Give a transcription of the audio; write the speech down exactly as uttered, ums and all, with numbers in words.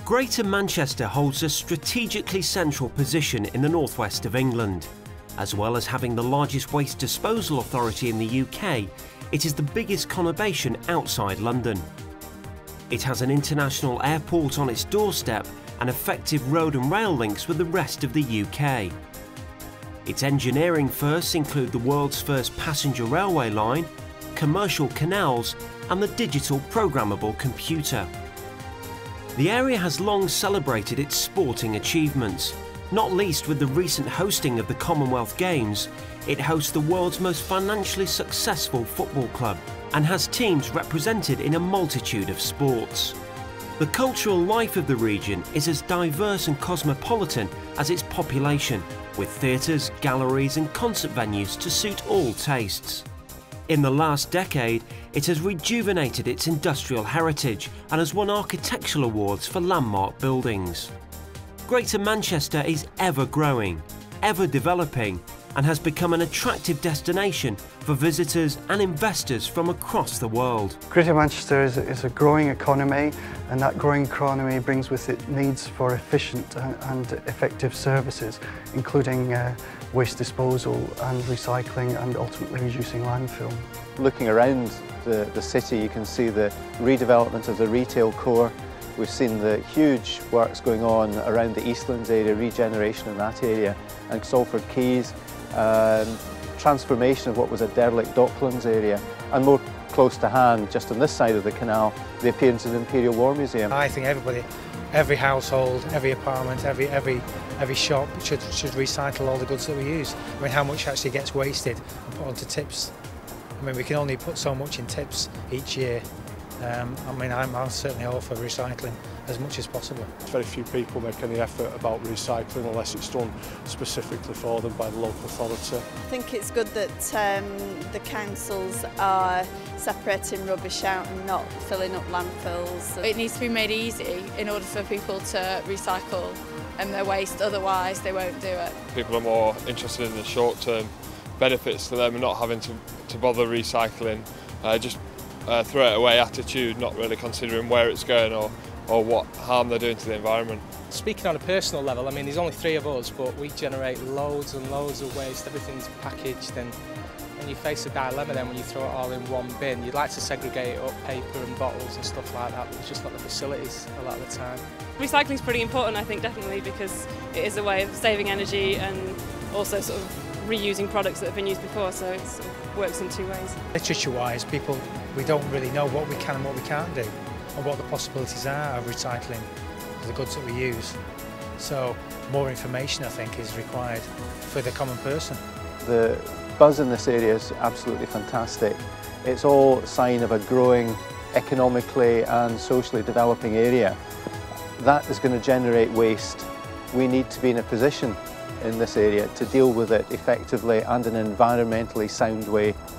Greater Manchester holds a strategically central position in the northwest of England. As well as having the largest waste disposal authority in the U K, it is the biggest conurbation outside London. It has an international airport on its doorstep and effective road and rail links with the rest of the U K. Its engineering firsts include the world's first passenger railway line, commercial canals, and the digital programmable computer. The area has long celebrated its sporting achievements, not least with the recent hosting of the Commonwealth Games. It hosts the world's most financially successful football club and has teams represented in a multitude of sports. The cultural life of the region is as diverse and cosmopolitan as its population, with theatres, galleries and concert venues to suit all tastes. In the last decade, it has rejuvenated its industrial heritage and has won architectural awards for landmark buildings. Greater Manchester is ever growing, ever developing, and has become an attractive destination for visitors and investors from across the world. Greater Manchester is a, is a growing economy, and that growing economy brings with it needs for efficient and effective services, including uh, waste disposal and recycling and ultimately reducing landfill. Looking around the, the city, you can see the redevelopment of the retail core. We've seen the huge works going on around the Eastlands area, regeneration in that area, and Salford Quays, um, transformation of what was a derelict Docklands area, and more close to hand, just on this side of the canal, the appearance of the Imperial War Museum. I think everybody, every household, every apartment, every every every shop should should recycle all the goods that we use. I mean, how much actually gets wasted and put onto tips? I mean, we can only put so much in tips each year. Um, I mean, I'm, I'm certainly all for recycling as much as possible. Very few people make any effort about recycling unless it's done specifically for them by the local authority. I think it's good that um, the councils are separating rubbish out and not filling up landfills. It needs to be made easy in order for people to recycle and their waste, otherwise they won't do it. People are more interested in the short-term benefits to them and not having to, to bother recycling. Uh, just Uh, throw it away attitude, not really considering where it's going or, or what harm they're doing to the environment. Speaking on a personal level, I mean, there's only three of us, but we generate loads and loads of waste. Everything's packaged, and, and you face a dilemma then when you throw it all in one bin. You'd like to segregate it up, paper and bottles and stuff like that, but there's just not the facilities a lot of the time. Recycling is pretty important, I think, definitely, because it is a way of saving energy and also sort of reusing products that have been used before, so it sort of works in two ways. Literature-wise, people, we don't really know what we can and what we can't do, and what the possibilities are of recycling the goods that we use. So more information, I think, is required for the common person. The buzz in this area is absolutely fantastic. It's all a sign of a growing, economically and socially developing area. That is going to generate waste. We need to be in a position in this area to deal with it effectively and in an environmentally sound way.